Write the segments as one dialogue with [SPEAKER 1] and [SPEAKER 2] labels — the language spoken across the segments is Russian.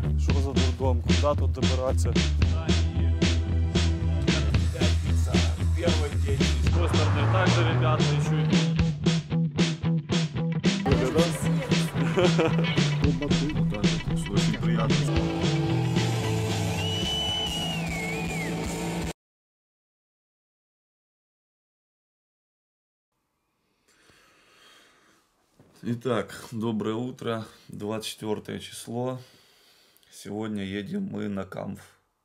[SPEAKER 1] Что за дурдом? Куда тут добираться? Пятница, первый день. С той стороны также ребята еще идут. Очень приятно. Итак, доброе утро, 24 число. Сегодня едем мы на камф.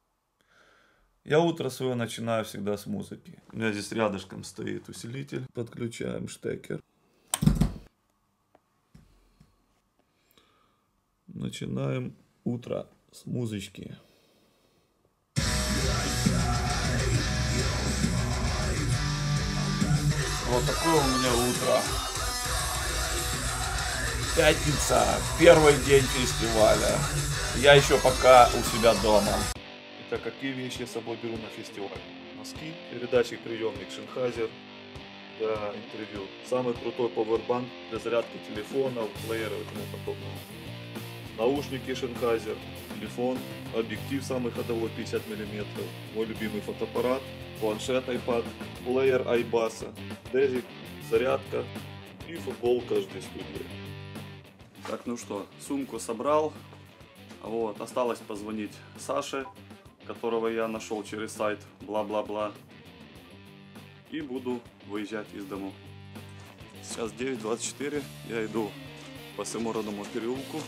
[SPEAKER 1] Я утро свое начинаю всегда с музыки. У меня здесь рядышком стоит усилитель. Подключаем штекер. Начинаем утро с музычки. Вот такое у меня утро. Пятница, первый день фестиваля. Я еще пока у себя дома. Итак, какие вещи я с собой беру на фестиваль? Носки, передатчик, приемник Sennheiser для интервью. Самый крутой пауэрбанк для зарядки телефонов, плееров и тому подобного. Наушники Sennheiser, телефон, объектив самый ходовой 50 мм, мой любимый фотоаппарат, планшет iPad, плеер iBass, дезик, зарядка и футболка HD Studio. Так, ну что, сумку собрал, вот, осталось позвонить Саше, которого я нашел через сайт, бла-бла-бла, и буду выезжать из дому. Сейчас 9:24, я иду по Семородному переулку.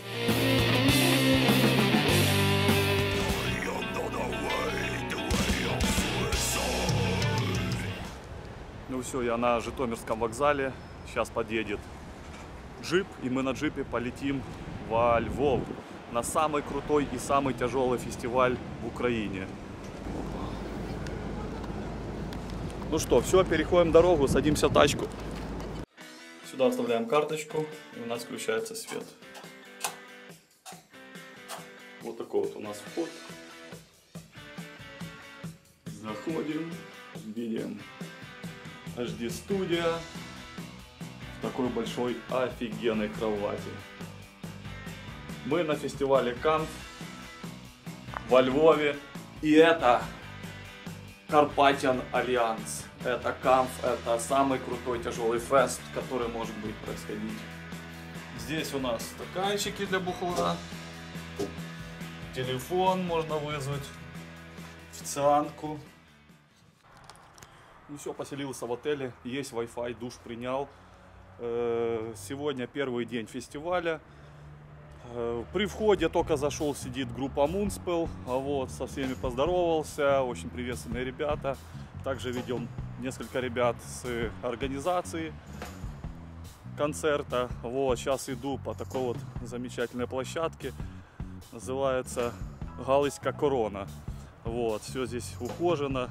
[SPEAKER 1] Ну все, я на Житомирском вокзале, сейчас подъедет джип, и мы на джипе полетим во Львов на самый крутой и самый тяжелый фестиваль в Украине. Ну что, все, переходим дорогу, садимся в тачку. Сюда вставляем карточку, и у нас включается свет. Вот такой вот у нас вход. Заходим, видим HD Studio. Такой большой офигенной кровати. Мы на фестивале камф во Львове. И это Carpathian Alliance. Это камф, это самый крутой тяжелый фест, который может быть происходить. Здесь у нас стаканчики для бухла. Телефон можно вызвать. Официантку. Ну все, поселился в отеле. Есть Wi-Fi, душ принял. Сегодня первый день фестиваля. При входе только зашел, сидит группа Moonspell. Вот, со всеми поздоровался. Очень приветственные ребята. Также видел несколько ребят с организации концерта. Вот, сейчас иду по такой вот замечательной площадке. Называется Галицька Корона. Вот, все здесь ухожено.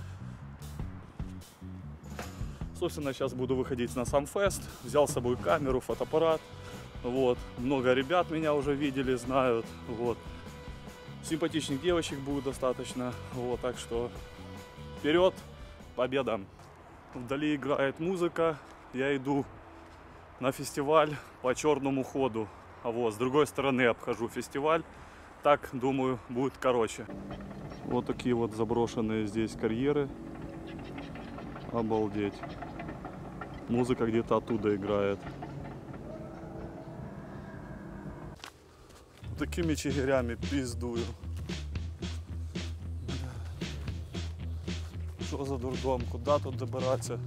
[SPEAKER 1] Собственно, сейчас буду выходить на сам фест. Взял с собой камеру, фотоаппарат. Вот. Много ребят меня уже видели, знают. Вот. Симпатичных девочек будет достаточно. Вот. Так что вперед, победа! Вдали играет музыка. Я иду на фестиваль по черному ходу. Вот. С другой стороны обхожу фестиваль. Так, думаю, будет короче. Вот такие вот заброшенные здесь карьеры. Обалдеть. Музыка где-то оттуда играет. Такими чигирями пиздую. Что за дурдом? Куда тут добираться?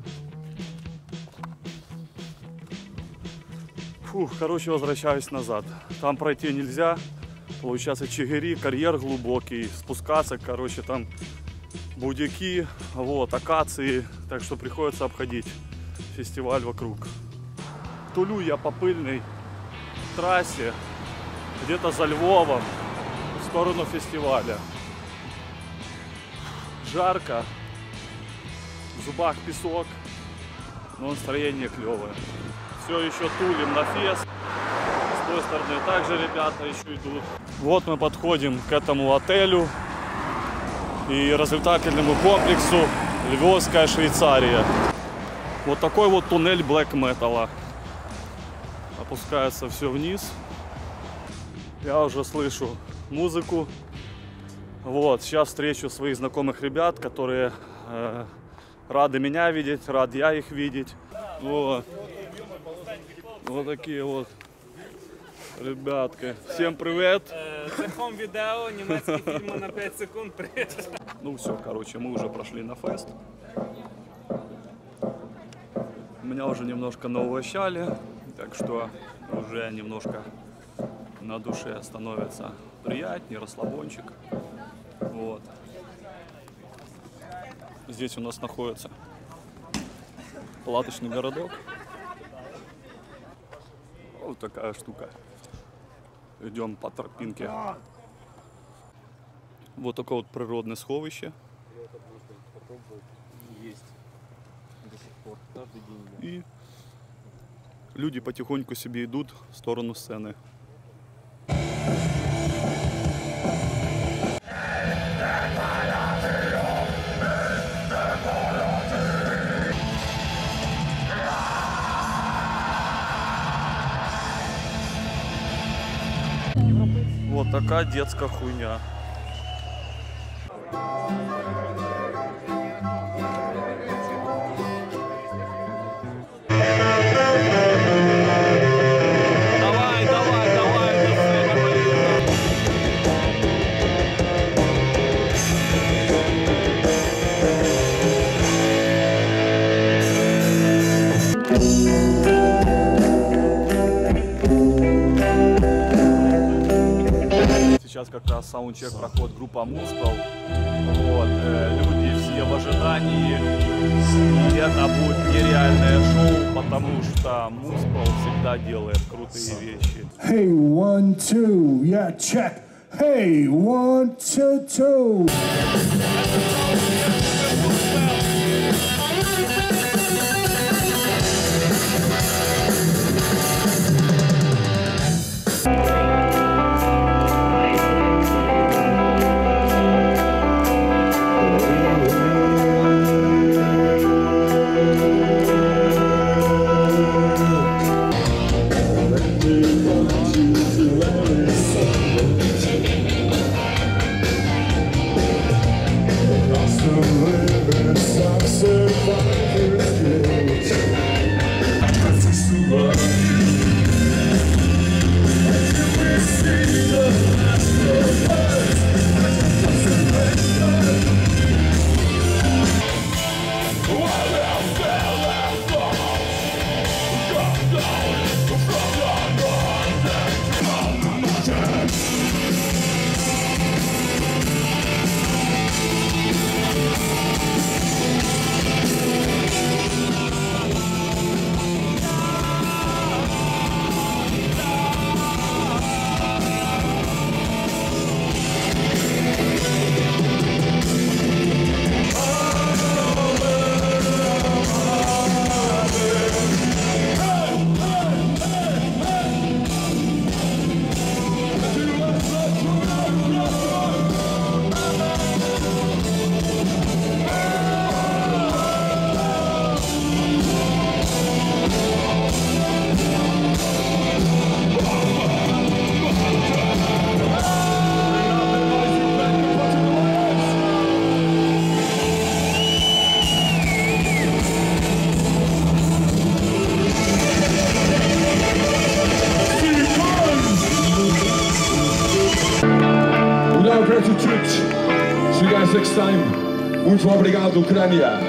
[SPEAKER 1] Фух, короче, возвращаюсь назад. Там пройти нельзя. Получается чигири, карьер глубокий. Спускаться, короче, там будики, вот, акации. Так что приходится обходить фестиваль вокруг. Тулю я по пыльной трассе, где-то за Львовом, в сторону фестиваля. Жарко, в зубах песок, но настроение клевое. Все еще тулим на фест. С той стороны также ребята еще идут. Вот мы подходим к этому отелю и развлекательному комплексу Львовская Швейцария. Вот такой вот туннель блэк металла. Опускается все вниз. Я уже слышу
[SPEAKER 2] музыку. Вот, сейчас встречу своих знакомых ребят, которые рады меня видеть, рад я их видеть. Вот, вот такие вот ребятки. Всем привет!
[SPEAKER 3] Це хом-відео, німецькі фільми на 5 секунд.
[SPEAKER 2] Ну все, короче, мы уже прошли на фест. Меня уже немножко nauгощали, так что уже немножко на душе становится приятнее, расслабончик. Вот. Здесь у нас находится палаточный городок. Вот такая штука. Идем по тропинке. Вот такое вот природное сховище. И люди потихоньку себе идут в сторону сцены. Вот такая детская хуйня. Давай, давай, давай, Сейчас как раз саундчек проходит группа Муспел. Вот, люди все в ожидании. И это будет нереальное шоу, потому что Муспел всегда делает крутые вещи.
[SPEAKER 4] Hey, 1, 2, yeah, check. Hey, 1, 2, 2.
[SPEAKER 5] See you guys next time. Muito obrigado, Ucrânia.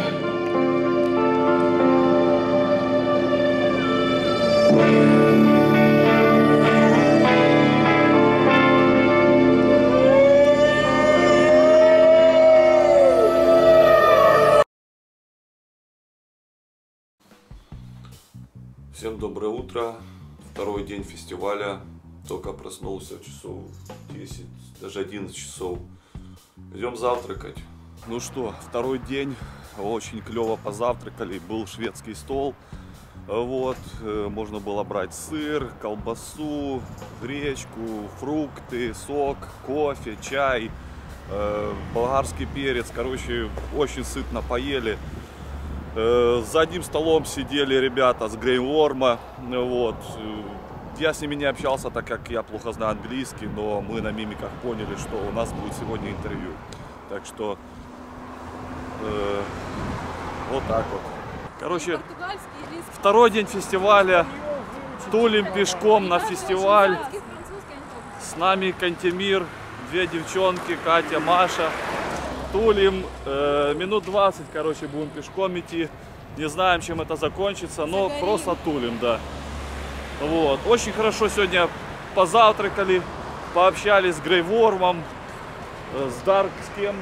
[SPEAKER 1] Всем доброе утро. Второй день фестиваля. Только проснулся часов 10, даже 11 часов. Идем завтракать.
[SPEAKER 2] Ну что, второй день, очень клево позавтракали, был шведский стол. Вот, можно было брать сыр, колбасу, гречку, фрукты, сок, кофе, чай, болгарский перец. Короче, очень сытно поели. За одним столом сидели ребята с Грейнворма. Вот. Я с ними не общался, так как я плохо знаю английский, но мы на мимиках поняли, что у нас будет сегодня интервью. Так что вот так вот. Короче, второй день фестиваля. Тулим пешком на фестиваль. С нами Кантемир, две девчонки, Катя, Маша. Тулим минут 20, короче, будем пешком идти. Не знаем, чем это закончится, но просто тулим, да. Вот. Очень хорошо сегодня позавтракали, пообщались с Грейвормом, с Дарк, с кем?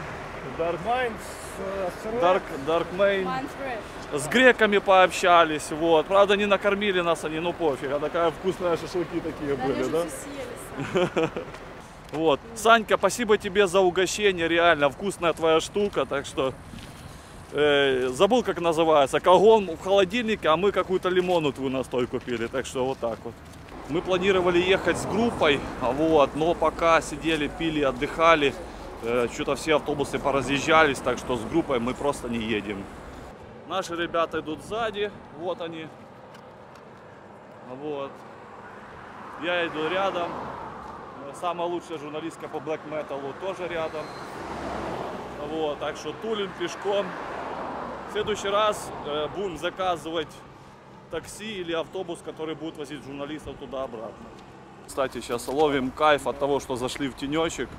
[SPEAKER 2] Даркмейн. С греками пообщались, вот. Правда, не накормили нас они, ну пофиг, а такая вкусная шашлыки такие были, да? Вот. Санька, спасибо тебе за угощение, реально вкусная твоя штука, так что забыл, как называется, колгон в холодильнике, а мы какую-то лимонную настойку пили, так что вот так вот. Мы планировали ехать с группой, вот, но пока сидели, пили, отдыхали, что-то все автобусы поразъезжались, так что с группой мы просто не едем. Наши ребята идут сзади, вот они, вот. Я иду рядом. Самая лучшая журналистка по Black Metal тоже рядом. Вот, так что тулим пешком. В следующий раз будем заказывать такси или автобус, который будет возить журналистов туда-обратно. Кстати, сейчас ловим кайф от того, что зашли в тенечек.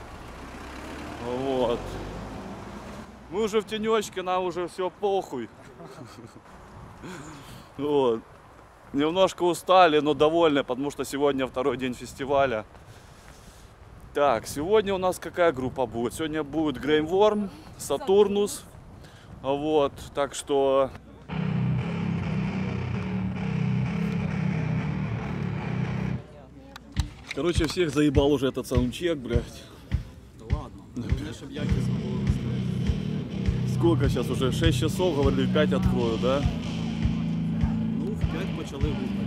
[SPEAKER 2] Вот. Мы уже в тенечке, нам уже все похуй. Вот. Немножко устали, но довольны, потому что сегодня второй день фестиваля. Так, сегодня у нас какая группа будет? Сегодня будет Грейворм, Сатурнус. Вот, так что... Короче, всех заебал уже этот саундчек, блядь.
[SPEAKER 6] Да ладно, главное, чтобы якісно було виставити.
[SPEAKER 2] Сколько сейчас уже? 6 часов, говорили, в 5 открою, да?
[SPEAKER 6] Ну, в 5 почали гупати.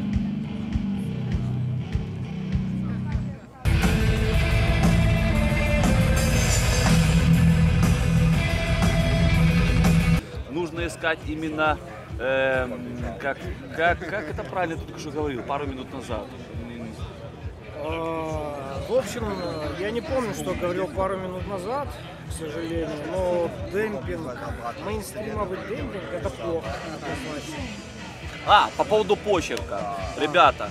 [SPEAKER 2] Нужно искать именно, как это правильно ты только что говорил, пару минут назад.
[SPEAKER 7] В общем, я не помню, что говорил пару минут назад, к сожалению, но демпинг, мейнстримовый демпинг — это плохо.
[SPEAKER 2] По поводу почерка. Ребята.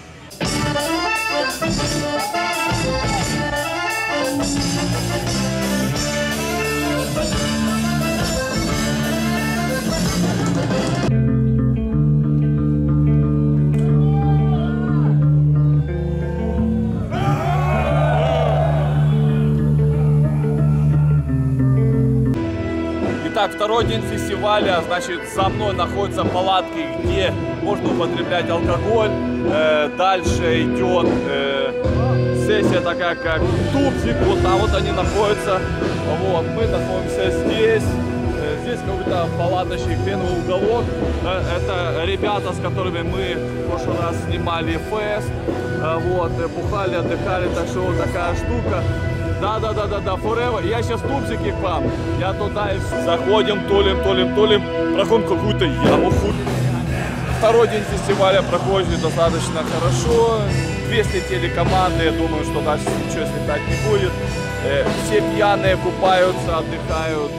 [SPEAKER 2] Итак, второй день фестиваля, значит, за мной находятся палатки, где можно употреблять алкоголь. Дальше идет сессия такая, как тупсик, вот там вот они находятся. Вот, мы находимся здесь. Здесь какой-то палаточный кленовый уголок. Это ребята, с которыми мы в прошлый раз снимали фест. Вот, бухали, отдыхали, так что вот такая штука. Да, forever. Я сейчас тупсики к вам. Я туда и заходим, тулим. Проходим какую-то яму. Второй день фестиваля проходит достаточно хорошо. 200 телекоманды, я думаю, что дальше ничего слетать не будет. Все пьяные купаются, отдыхают.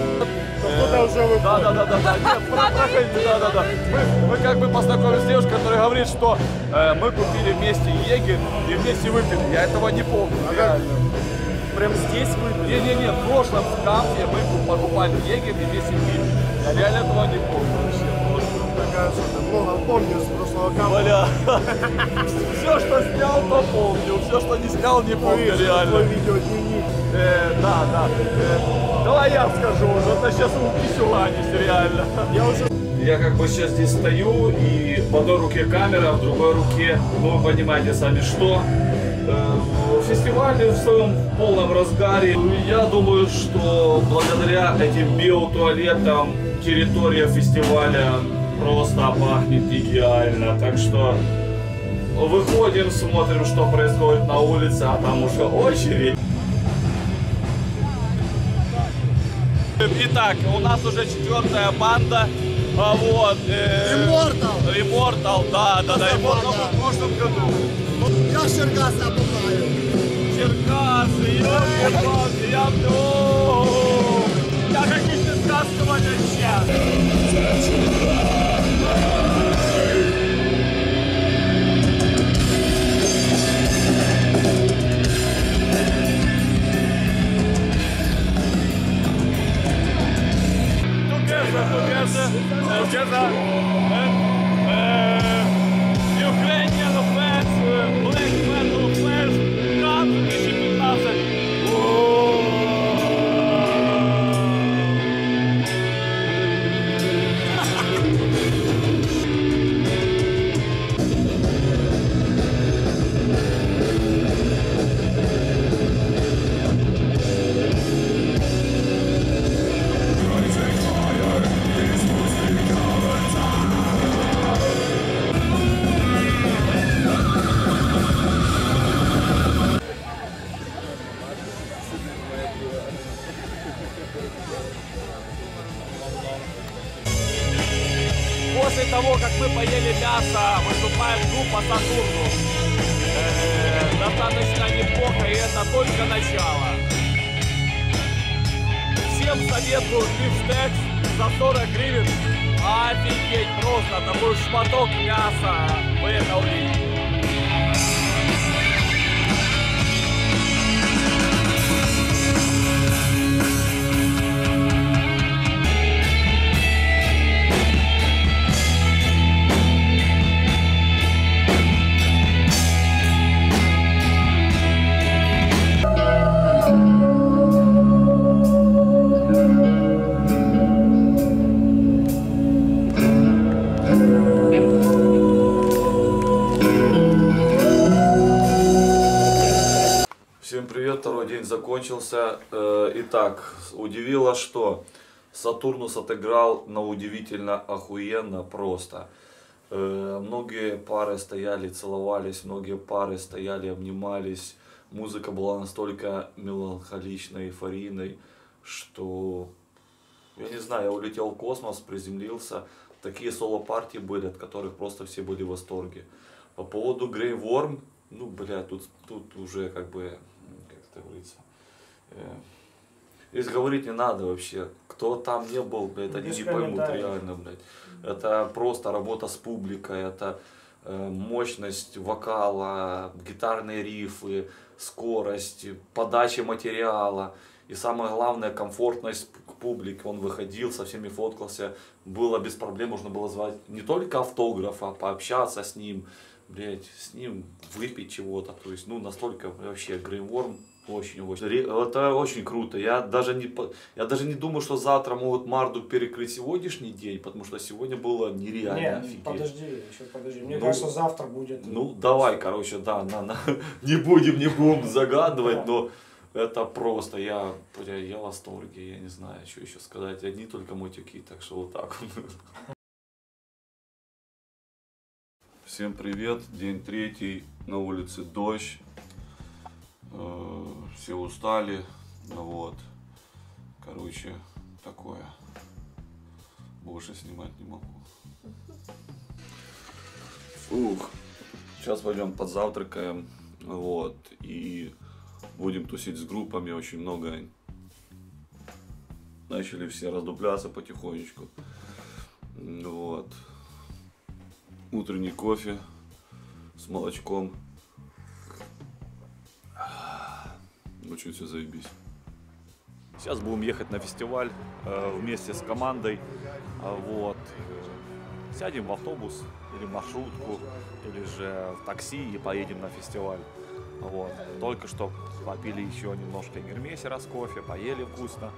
[SPEAKER 2] Да. Нет, проходите, да. Мы как бы познакомились с девушкой, которая говорит, что мы купили вместе егерь и вместе выпили. Я этого не помню.
[SPEAKER 7] Прям здесь вы?
[SPEAKER 2] Не, в прошлом в Кампе мы покупали егерь и вместе пили. Я реально этого не помню вообще.
[SPEAKER 7] Такая, что ты много помню с прошлого Кампа.
[SPEAKER 2] Бля, все, что снял, то помню. Все, что не снял, не помню реально.
[SPEAKER 7] Видеодневник.
[SPEAKER 2] Да. Давай я скажу, это сейчас руки сюланись, реально. Я как бы сейчас здесь стою, и в одной руке камера, в другой руке, ну вы понимаете сами что. Фестиваль в своем полном разгаре. Я думаю, что благодаря этим биотуалетам территория фестиваля просто пахнет идеально. Так что выходим, смотрим, что происходит на улице, а там уже очередь. Итак, у нас уже 4-я банда. Вот. Immortal, да, Immortal в прошлом году.
[SPEAKER 8] якраз Черкаси опухаю.
[SPEAKER 1] Черкасы, ёлки-палки, я вдруг. Я каких-то сказковать сейчас. Together, Ukrainian fans, Black Metal fans, Gun 2015. После того, как мы поели мясо, выступает группа Сатурнус. Достаточно неплохо, и это только начало. Всем советую бифштекс за 40 гривен. Офигеть, просто такой шматок мяса вы это увидите. Всем привет, второй день закончился. Итак, удивило, что Сатурнус отыграл на удивительно охуенно просто. Многие пары стояли, целовались, многие пары стояли, обнимались. Музыка была настолько меланхоличной, эйфорийной, что, я не знаю, я улетел в космос, приземлился. Такие соло-партии были, от которых просто все были в восторге. По поводу Grey Worm, ну, бля, тут уже как бы, как это говорится, здесь говорить не надо вообще. Кто там не был, блядь, они не поймут реально, блядь. Это просто работа с публикой, это мощность вокала, гитарные рифы, скорость, подача материала. И самое главное, комфортность к публике. Он выходил, со всеми фоткался, было без проблем, можно было звать не только автографа, пообщаться с ним, блять, с ним выпить чего-то. То есть, ну, настолько вообще Grey Worm очень-очень. Это очень круто. Я даже не думаю, что завтра могут Мардук перекрыть сегодняшний день, потому что сегодня было нереально офигеть.
[SPEAKER 7] Подожди. Мне кажется, завтра будет.
[SPEAKER 1] Ну, давай, короче, да, не будем загадывать, но это просто, я в восторге, я не знаю, что еще сказать. Одни только матюки, так что вот так вот. Всем привет, день третий, на улице дождь, все устали, вот, короче, такое, больше снимать не могу. Фух, сейчас пойдем подзавтракаем, вот, и будем тусить с группами, очень много, начали все раздупляться потихонечку, вот. Утренний кофе с молочком. Очень все заебись. Сейчас будем ехать на фестиваль вместе с командой. Вот. Сядем в автобус или маршрутку, или же в такси и поедем на фестиваль. Вот. Только что попили еще немножко гермесера с кофе, поели вкусно.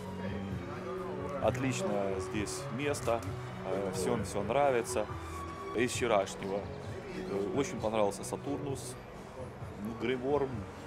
[SPEAKER 1] Отличное здесь место, все нравится. Из вчерашнего очень понравился Сатурнус, Grey Worm,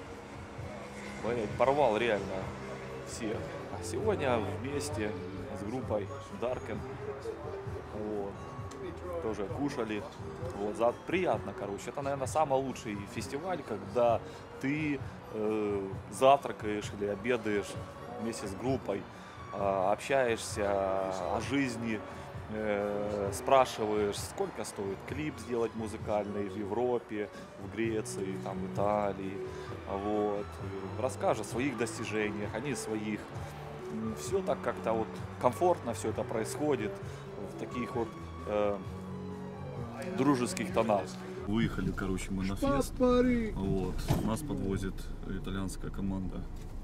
[SPEAKER 1] порвал реально всех. А сегодня вместе с группой Darken, вот, тоже кушали, вот, приятно, короче. Это, наверное, самый лучший фестиваль, когда ты завтракаешь или обедаешь вместе с группой, общаешься о жизни,
[SPEAKER 2] спрашиваешь, сколько стоит клип сделать музыкальный в Европе, в Греции, там, в Италии. Вот. Расскажешь о своих достижениях, они о своих. Все так как-то вот комфортно все это происходит в таких вот дружеских тонах. Выехали, короче, мы на фест. Вот. Нас подвозит итальянская команда.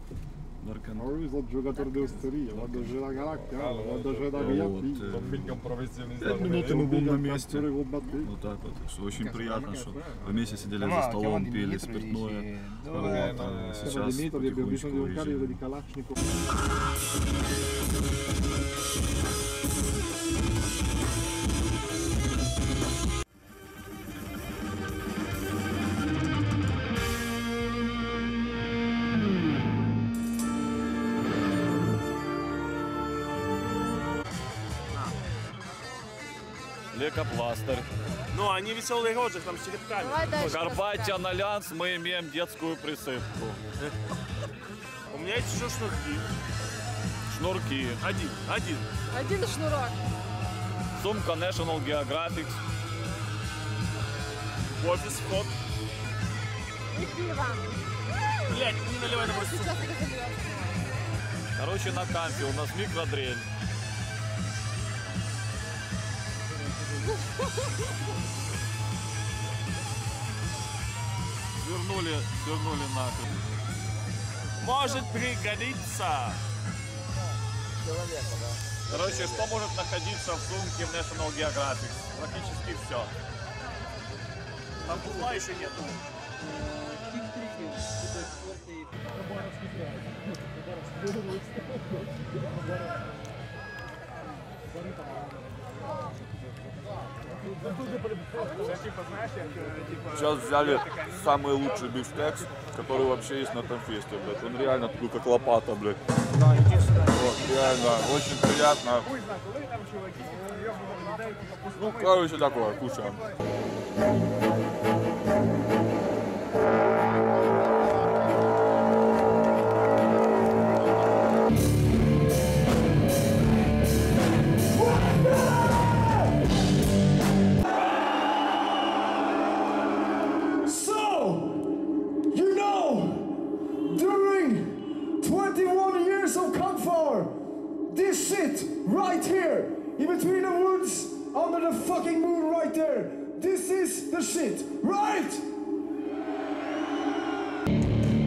[SPEAKER 2] Пять минут и мы будем на месте. Вот так вот. Что очень приятно, что вместе сидели за столом, пили спиртное. Вот. А сейчас потихонечку уезжаем. Лекопластырь.
[SPEAKER 3] Ну, они веселый роджик, там с черепками.
[SPEAKER 8] Давай дальше.
[SPEAKER 2] Карпатия на Лянс, мы имеем детскую присыпку.
[SPEAKER 3] У меня есть еще шнурки.
[SPEAKER 2] Шнурки.
[SPEAKER 3] Один.
[SPEAKER 8] Один шнурок.
[SPEAKER 2] Сумка National Geographic.
[SPEAKER 3] Офис, вход.
[SPEAKER 8] И пиво.
[SPEAKER 3] Блять, не наливай на мой суп.
[SPEAKER 8] Сейчас это зальёт.
[SPEAKER 2] Короче, на кампе у нас микродрель. Свернули нахуй.
[SPEAKER 3] Может пригодиться.
[SPEAKER 2] Короче, что может находиться в сумке в National Geographic? Практически все.
[SPEAKER 3] Там бухла еще нету.
[SPEAKER 2] Сейчас взяли самый лучший бифштекс, который вообще есть на этом фесте, блядь. Он реально такой, как лопата, блядь. Вот, реально, очень приятно. Ну, короче, такое, кушаем.
[SPEAKER 4] This shit right here, in between the woods, under the fucking moon right there. This is the shit, right?